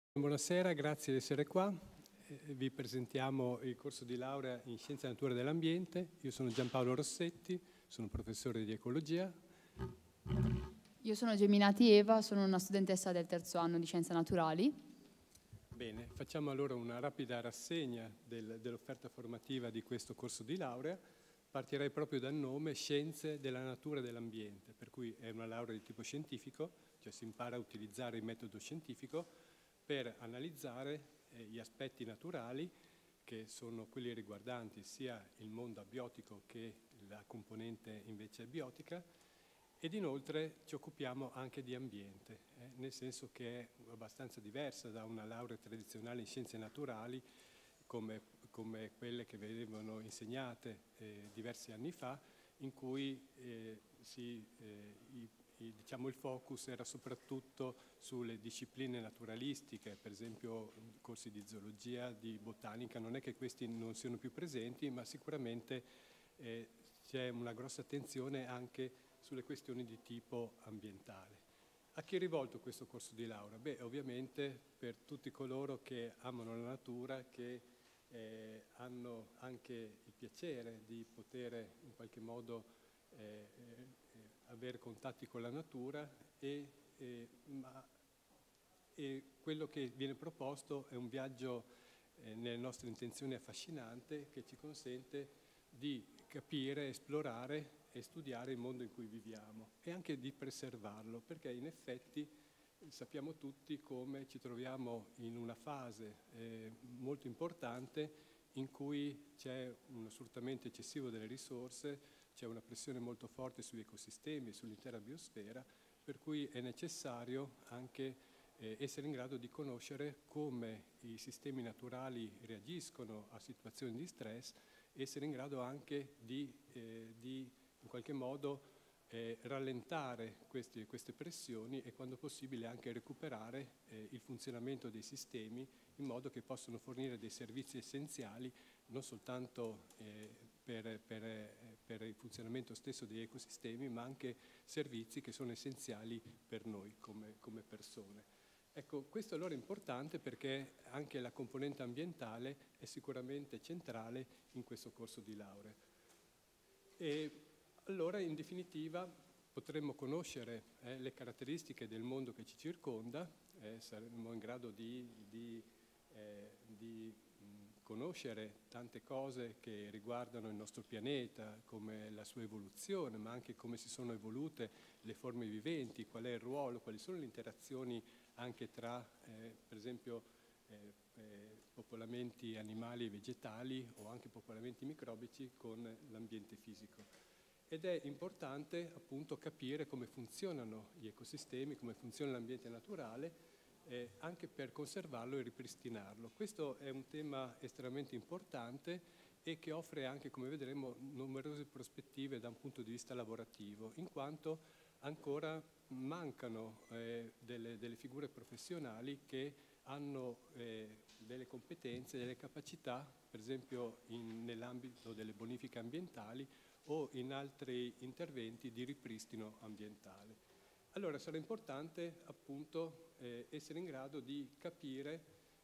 Buonasera, grazie di essere qua. Vi presentiamo il corso di laurea in Scienze e Natura dell'Ambiente. Io sono Giampaolo Rossetti, sono professore di ecologia. Io sono Geminati Eva, sono una studentessa del terzo anno di Scienze Naturali. Bene, facciamo allora una rapida rassegna dell'offerta formativa di questo corso di laurea. Partirei proprio dal nome Scienze della Natura e dell'Ambiente, per cui è una laurea di tipo scientifico, cioè si impara a utilizzare il metodo scientifico per analizzare gli aspetti naturali, che sono quelli riguardanti sia il mondo abiotico che la componente invece biotica, ed inoltre ci occupiamo anche di ambiente, nel senso che è abbastanza diversa da una laurea tradizionale in scienze naturali come quelle che venivano insegnate diversi anni fa, in cui diciamo, il focus era soprattutto sulle discipline naturalistiche, per esempio corsi di zoologia, di botanica. Non è che questi non siano più presenti, ma sicuramente c'è una grossa attenzione anche sulle questioni di tipo ambientale. A chi è rivolto questo corso di laurea? Beh, ovviamente per tutti coloro che amano la natura, che hanno anche il piacere di poter in qualche modo avere contatti con la natura e quello che viene proposto è un viaggio nelle nostre intenzioni affascinante che ci consente di capire, esplorare e studiare il mondo in cui viviamo e anche di preservarlo, perché in effetti sappiamo tutti come ci troviamo in una fase molto importante in cui c'è un sfruttamento eccessivo delle risorse, c'è una pressione molto forte sugli ecosistemi, sull'intera biosfera, per cui è necessario anche essere in grado di conoscere come i sistemi naturali reagiscono a situazioni di stress, essere in grado anche di in qualche modo rallentare queste pressioni e quando possibile anche recuperare il funzionamento dei sistemi in modo che possano fornire dei servizi essenziali non soltanto per il funzionamento stesso degli ecosistemi, ma anche servizi che sono essenziali per noi come persone. Ecco, questo allora è importante perché anche la componente ambientale è sicuramente centrale in questo corso di laurea. E allora, in definitiva, potremmo conoscere le caratteristiche del mondo che ci circonda, saremmo in grado di conoscere tante cose che riguardano il nostro pianeta, come la sua evoluzione, ma anche come si sono evolute le forme viventi, qual è il ruolo, quali sono le interazioni anche tra, per esempio, popolamenti animali e vegetali o anche popolamenti microbici con l'ambiente fisico. Ed è importante appunto capire come funzionano gli ecosistemi, come funziona l'ambiente naturale, anche per conservarlo e ripristinarlo. Questo è un tema estremamente importante e che offre anche, come vedremo, numerose prospettive da un punto di vista lavorativo, in quanto ancora mancano delle figure professionali che hanno delle competenze, delle capacità, per esempio nell'ambito delle bonifiche ambientali o in altri interventi di ripristino ambientale. Allora sarà importante appunto essere in grado di capire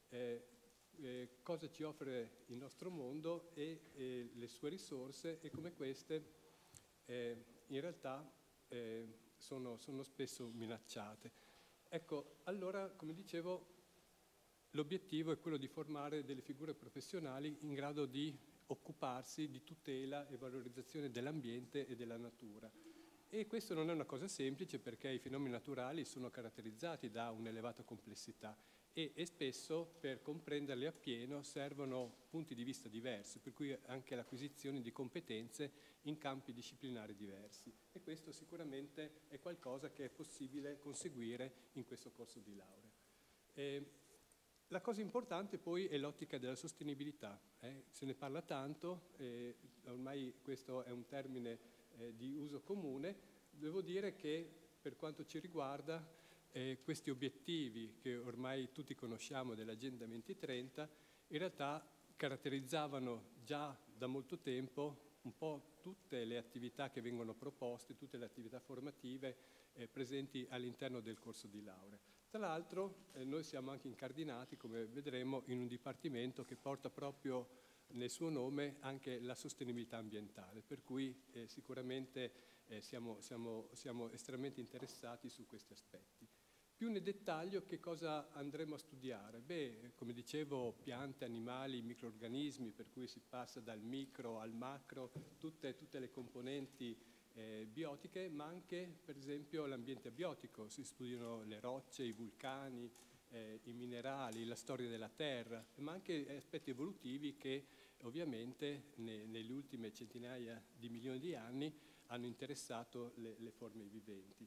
cosa ci offre il nostro mondo e le sue risorse e come queste in realtà sono spesso minacciate. Ecco, allora, come dicevo, l'obiettivo è quello di formare delle figure professionali in grado di occuparsi di tutela e valorizzazione dell'ambiente e della natura. E questo non è una cosa semplice perché i fenomeni naturali sono caratterizzati da un'elevata complessità e spesso per comprenderli appieno servono punti di vista diversi, per cui anche l'acquisizione di competenze in campi disciplinari diversi. E questo sicuramente è qualcosa che è possibile conseguire in questo corso di laurea. La cosa importante poi è l'ottica della sostenibilità. Se ne parla tanto, ormai questo è un termine di uso comune. Devo dire che per quanto ci riguarda questi obiettivi che ormai tutti conosciamo dell'Agenda 2030 in realtà caratterizzavano già da molto tempo un po' tutte le attività che vengono proposte, tutte le attività formative presenti all'interno del corso di laurea. Tra l'altro noi siamo anche incardinati, come vedremo, in un dipartimento che porta proprio nel suo nome anche la sostenibilità ambientale, per cui sicuramente siamo estremamente interessati su questi aspetti. Più nel dettaglio che cosa andremo a studiare? Beh, come dicevo, piante, animali, microrganismi, per cui si passa dal micro al macro, tutte le componenti biotiche, ma anche per esempio l'ambiente abiotico. Si studiano le rocce, i vulcani, i minerali, la storia della Terra, ma anche aspetti evolutivi che ovviamente nelle ultime centinaia di milioni di anni hanno interessato le forme viventi.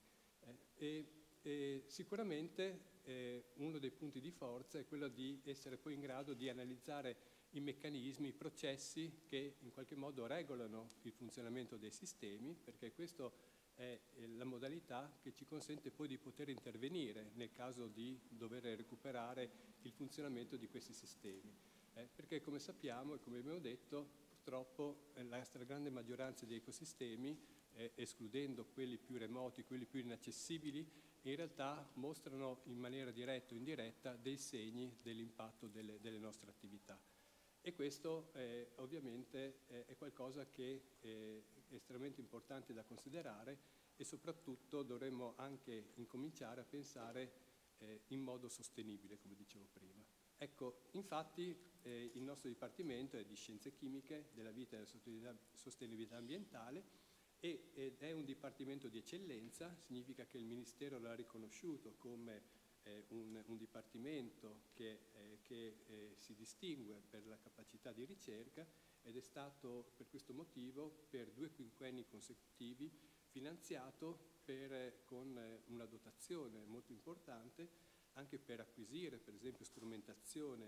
E sicuramente uno dei punti di forza è quello di essere poi in grado di analizzare i meccanismi, i processi che in qualche modo regolano il funzionamento dei sistemi, perché questa è la modalità che ci consente poi di poter intervenire nel caso di dover recuperare il funzionamento di questi sistemi. Perché come sappiamo e come abbiamo detto, purtroppo la stragrande maggioranza degli ecosistemi, escludendo quelli più remoti, quelli più inaccessibili, in realtà mostrano in maniera diretta o indiretta dei segni dell'impatto delle nostre attività. E questo ovviamente è qualcosa che è estremamente importante da considerare e soprattutto dovremmo anche incominciare a pensare in modo sostenibile, come dicevo prima. Ecco, infatti il nostro Dipartimento è di Scienze Chimiche, della Vita e della Sostenibilità Ambientale ed è un Dipartimento di eccellenza, significa che il Ministero l'ha riconosciuto come un dipartimento che si distingue per la capacità di ricerca ed è stato per questo motivo per 2 quinquenni consecutivi finanziato con una dotazione molto importante anche per acquisire per esempio strumentazione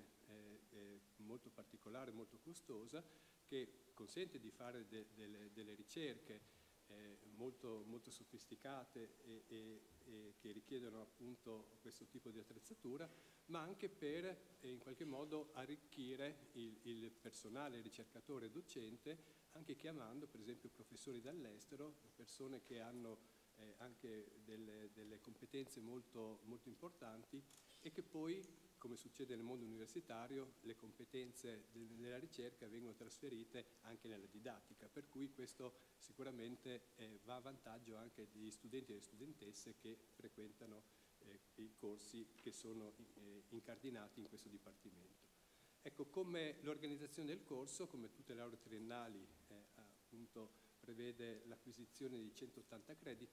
molto particolare, molto costosa, che consente di fare delle ricerche molto sofisticate e che richiedono appunto questo tipo di attrezzatura, ma anche per in qualche modo arricchire il personale ricercatore e docente, anche chiamando per esempio professori dall'estero, persone che hanno anche delle competenze molto importanti e che poi, come succede nel mondo universitario, le competenze della ricerca vengono trasferite anche nella didattica, per cui questo sicuramente va a vantaggio anche degli studenti e delle studentesse che frequentano i corsi che sono incardinati in questo dipartimento. Ecco, come l'organizzazione del corso, come tutte le lauree triennali, appunto prevede l'acquisizione di 180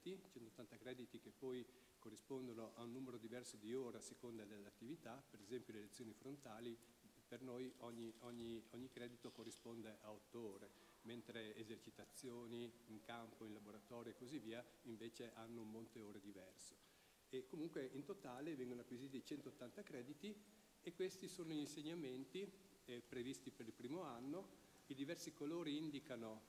crediti che poi corrispondono a un numero diverso di ore a seconda dell'attività. Per esempio le lezioni frontali, per noi ogni credito corrisponde a 8 ore, mentre esercitazioni in campo, in laboratorio e così via invece hanno un monte ore diverso. E comunque in totale vengono acquisiti 180 crediti e questi sono gli insegnamenti previsti per il primo anno. I diversi colori indicano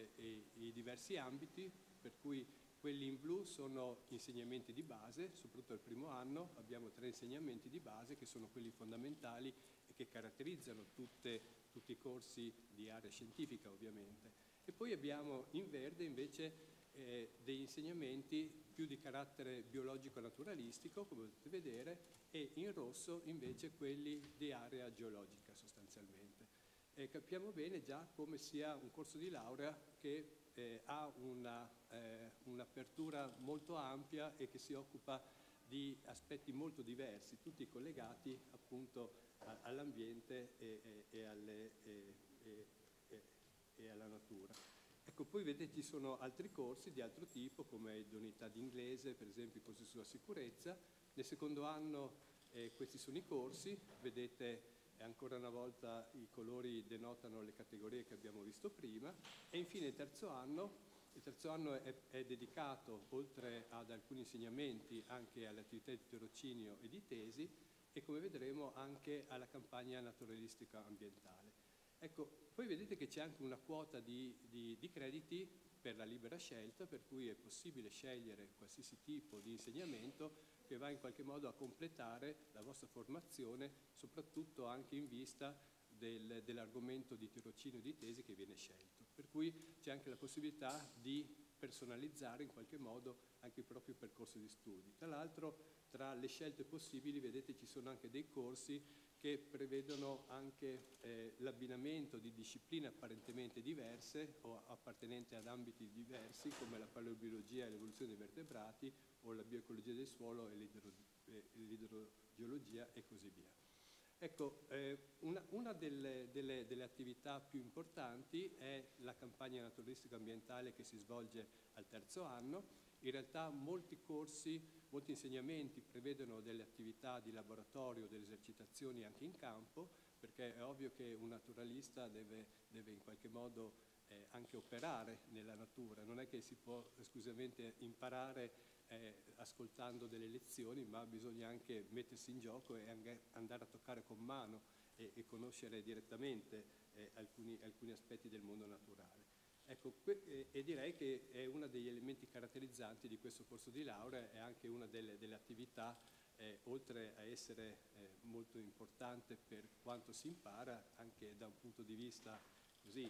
i diversi ambiti, per cui quelli in blu sono insegnamenti di base, soprattutto al primo anno abbiamo 3 insegnamenti di base che sono quelli fondamentali e che caratterizzano tutti i corsi di area scientifica ovviamente. E poi abbiamo in verde invece degli insegnamenti più di carattere biologico-naturalistico, come potete vedere, e in rosso invece quelli di area geologica sostanzialmente. Capiamo bene già come sia un corso di laurea che ha un'apertura molto ampia e che si occupa di aspetti molto diversi, tutti collegati appunto all'ambiente e alla natura. Ecco, poi vedete ci sono altri corsi di altro tipo, come idoneità di inglese, per esempio i corsi sulla sicurezza. Nel secondo anno questi sono i corsi, vedete ancora una volta i colori denotano le categorie che abbiamo visto prima, e infine il terzo anno è dedicato, oltre ad alcuni insegnamenti, anche alle attività di tirocinio e di tesi, e come vedremo anche alla campagna naturalistica ambientale. Ecco, poi vedete che c'è anche una quota di crediti per la libera scelta, per cui è possibile scegliere qualsiasi tipo di insegnamento che va in qualche modo a completare la vostra formazione, soprattutto anche in vista dell'argomento di tirocinio di tesi che viene scelto. Per cui c'è anche la possibilità di personalizzare in qualche modo anche il proprio percorso di studi. Tra l'altro tra le scelte possibili, vedete, ci sono anche dei corsi che prevedono anche l'abbinamento di discipline apparentemente diverse o appartenenti ad ambiti diversi, come la paleobiologia e l'evoluzione dei vertebrati, o la bioecologia del suolo e l'idrogeologia e così via. Ecco, una delle attività più importanti è la campagna naturalistica ambientale che si svolge al terzo anno. In realtà molti corsi, molti insegnamenti prevedono delle attività di laboratorio, delle esercitazioni anche in campo, perché è ovvio che un naturalista deve in qualche modo anche operare nella natura. Non è che si può esclusivamente imparare ascoltando delle lezioni, ma bisogna anche mettersi in gioco e andare a toccare con mano e conoscere direttamente alcuni aspetti del mondo naturale. Ecco, e direi che è uno degli elementi caratterizzanti di questo corso di laurea, è anche una delle attività, oltre a essere molto importante per quanto si impara, anche da un punto di vista così,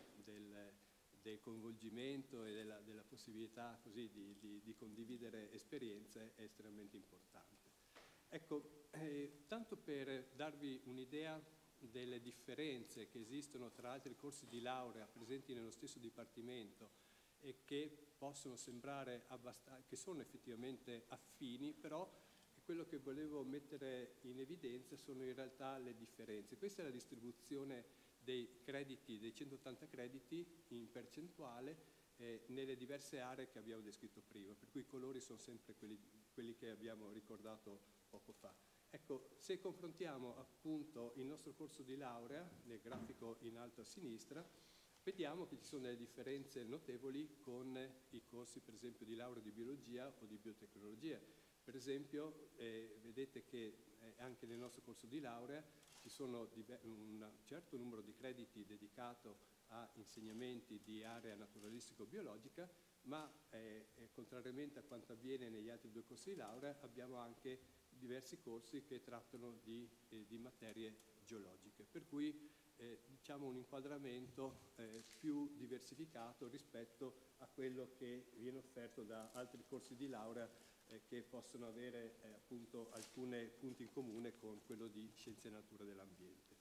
del coinvolgimento e della possibilità così di condividere esperienze, è estremamente importante. Ecco, tanto per darvi un'idea delle differenze che esistono tra altri corsi di laurea presenti nello stesso dipartimento e che possono sembrare che sono effettivamente affini, però quello che volevo mettere in evidenza sono in realtà le differenze. Questa è la distribuzione dei crediti, dei 180 crediti in percentuale nelle diverse aree che abbiamo descritto prima, per cui i colori sono sempre quelli che abbiamo ricordato poco fa. Ecco, se confrontiamo appunto il nostro corso di laurea, nel grafico in alto a sinistra, vediamo che ci sono delle differenze notevoli con i corsi, per esempio, di laurea di biologia o di biotecnologia. Per esempio, vedete che anche nel nostro corso di laurea ci sono un certo numero di crediti dedicato a insegnamenti di area naturalistico-biologica, ma contrariamente a quanto avviene negli altri due corsi di laurea, abbiamo anche diversi corsi che trattano di materie geologiche, per cui diciamo un inquadramento più diversificato rispetto a quello che viene offerto da altri corsi di laurea che possono avere appunto alcuni punti in comune con quello di Scienze e Natura dell'Ambiente.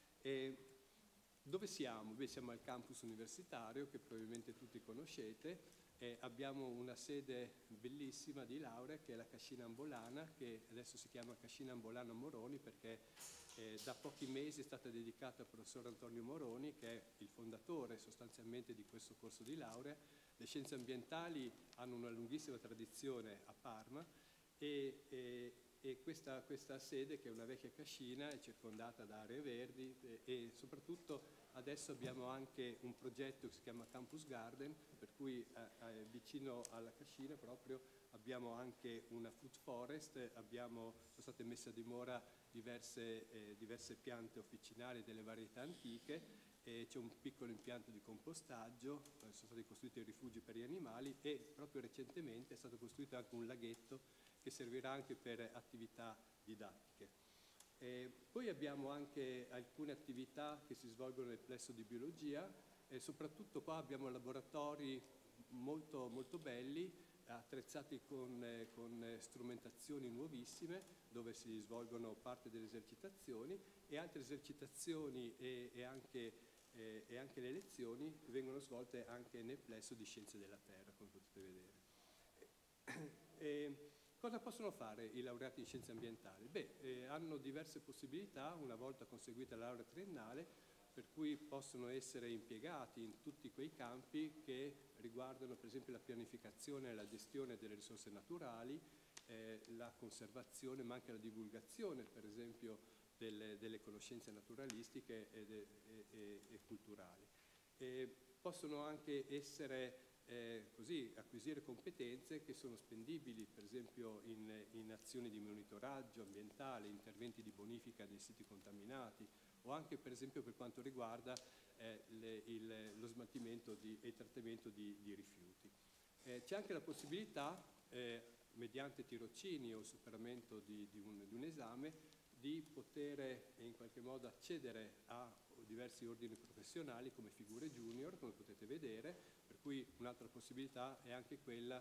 Dove siamo? Beh, siamo al campus universitario che probabilmente tutti conoscete. Abbiamo una sede bellissima di laurea che è la Cascina Ambolana, che adesso si chiama Cascina Ambolana Moroni perché da pochi mesi è stata dedicata al professor Antonio Moroni, che è il fondatore sostanzialmente di questo corso di laurea. Le scienze ambientali hanno una lunghissima tradizione a Parma e questa sede, che è una vecchia cascina, è circondata da aree verdi e soprattutto adesso abbiamo anche un progetto che si chiama Campus Garden, per cui vicino alla cascina proprio abbiamo anche una food forest, sono state messe a dimora diverse piante officinali delle varietà antiche, c'è un piccolo impianto di compostaggio, sono stati costruiti rifugi per gli animali e proprio recentemente è stato costruito anche un laghetto che servirà anche per attività didattiche. Poi abbiamo anche alcune attività che si svolgono nel plesso di biologia e soprattutto qua abbiamo laboratori molto, molto belli, attrezzati con strumentazioni nuovissime dove si svolgono parte delle esercitazioni e altre esercitazioni e anche le lezioni vengono svolte anche nel plesso di Scienze della Terra, come potete vedere. Cosa possono fare i laureati in scienze ambientali? Beh, hanno diverse possibilità una volta conseguita la laurea triennale, per cui possono essere impiegati in tutti quei campi che riguardano per esempio la pianificazione e la gestione delle risorse naturali, la conservazione ma anche la divulgazione per esempio delle conoscenze naturalistiche e culturali. Possono anche essere acquisire competenze che sono spendibili per esempio in azioni di monitoraggio ambientale, interventi di bonifica dei siti contaminati o anche per esempio per quanto riguarda lo smaltimento e il trattamento di rifiuti. C'è anche la possibilità, mediante tirocini o superamento di un esame, di poter in qualche modo accedere a diversi ordini professionali come figure junior, come potete vedere, per cui un'altra possibilità è anche quella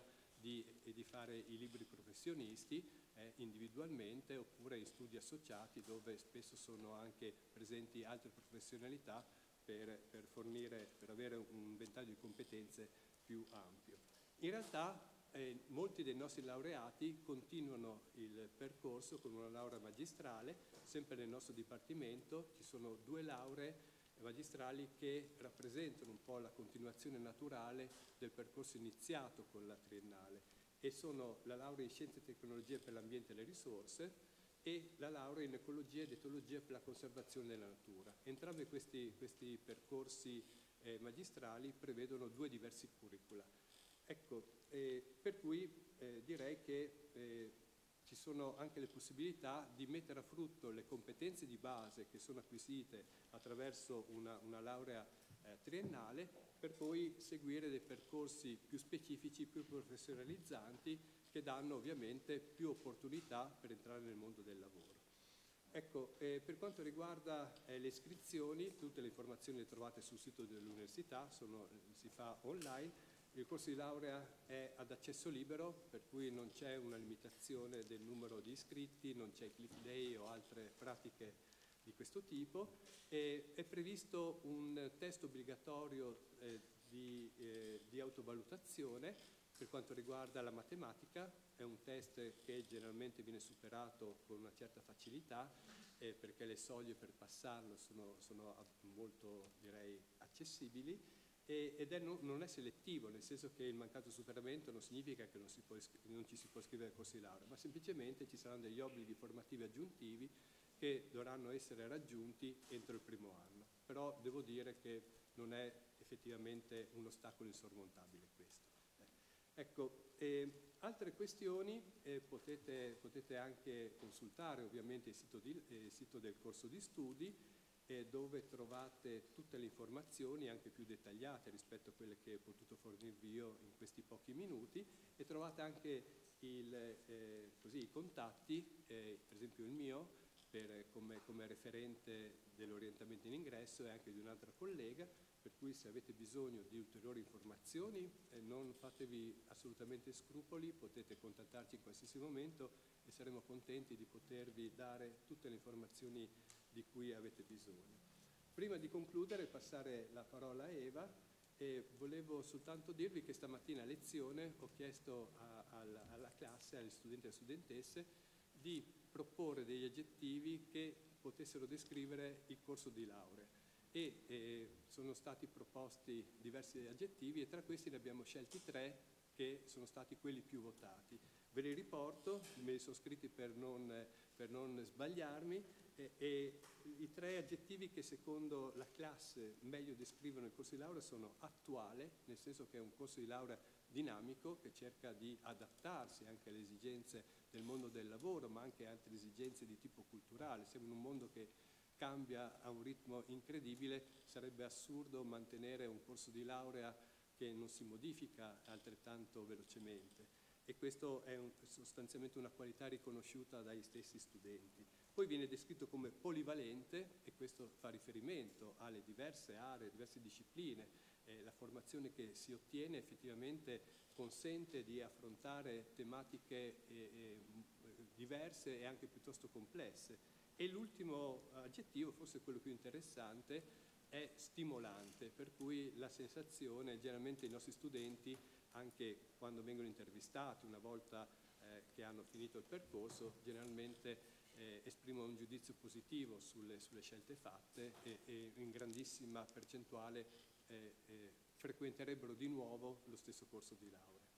di fare i liberi professionisti individualmente, oppure in studi associati, dove spesso sono anche presenti altre professionalità per avere un ventaglio di competenze più ampio. In realtà molti dei nostri laureati continuano il percorso con una laurea magistrale. Sempre nel nostro dipartimento ci sono 2 lauree magistrali che rappresentano un po' la continuazione naturale del percorso iniziato con la triennale, e sono la laurea in Scienze e Tecnologie per l'ambiente e le risorse e la laurea in Ecologia ed Etologia per la conservazione della natura. Entrambi questi percorsi magistrali prevedono 2 diversi curricula. Ecco, per cui direi che ci sono anche le possibilità di mettere a frutto le competenze di base che sono acquisite attraverso una laurea triennale, per poi seguire dei percorsi più specifici, più professionalizzanti, che danno ovviamente più opportunità per entrare nel mondo del lavoro. Ecco, per quanto riguarda le iscrizioni, tutte le informazioni le trovate sul sito dell'università, si fa online. Il corso di laurea è ad accesso libero, per cui non c'è una limitazione del numero di iscritti, non c'è cliff day o altre pratiche di questo tipo. È previsto un test obbligatorio di autovalutazione per quanto riguarda la matematica. È un test che generalmente viene superato con una certa facilità, perché le soglie per passarlo sono molto, direi, accessibili. Non è selettivo, nel senso che il mancato superamento non significa che non ci si può iscrivere al corso di laurea, ma semplicemente ci saranno degli obblighi formativi aggiuntivi che dovranno essere raggiunti entro il primo anno. Però devo dire che non è effettivamente un ostacolo insormontabile questo. Ecco, altre questioni potete anche consultare ovviamente il sito del corso di studi, dove trovate tutte le informazioni anche più dettagliate rispetto a quelle che ho potuto fornirvi io in questi pochi minuti, e trovate anche i contatti, per esempio il mio come referente dell'orientamento in ingresso, e anche di un'altra collega, per cui se avete bisogno di ulteriori informazioni non fatevi assolutamente scrupoli, potete contattarci in qualsiasi momento e saremo contenti di potervi dare tutte le informazioni di cui avete bisogno. Prima di concludere e passare la parola a Eva, volevo soltanto dirvi che stamattina a lezione ho chiesto alla classe, agli studenti e alle studentesse, di proporre degli aggettivi che potessero descrivere il corso di laurea, e sono stati proposti diversi aggettivi, e tra questi ne abbiamo scelti 3 che sono stati quelli più votati. Ve li riporto, me li sono scritti per non sbagliarmi, e i 3 aggettivi che secondo la classe meglio descrivono il corso di laurea sono: attuale, nel senso che è un corso di laurea dinamico che cerca di adattarsi anche alle esigenze del mondo del lavoro, ma anche altre esigenze di tipo culturale. Siamo in un mondo che cambia a un ritmo incredibile, sarebbe assurdo mantenere un corso di laurea che non si modifica altrettanto velocemente, e questo è sostanzialmente una qualità riconosciuta dagli stessi studenti. Poi viene descritto come polivalente, e questo fa riferimento alle diverse aree, diverse discipline. La formazione che si ottiene effettivamente consente di affrontare tematiche diverse e anche piuttosto complesse. E l'ultimo aggettivo, forse quello più interessante, è stimolante, per cui la sensazione, generalmente i nostri studenti, anche quando vengono intervistati una volta che hanno finito il percorso, generalmente esprimono un giudizio positivo sulle scelte fatte, e in grandissima percentuale frequenterebbero di nuovo lo stesso corso di laurea.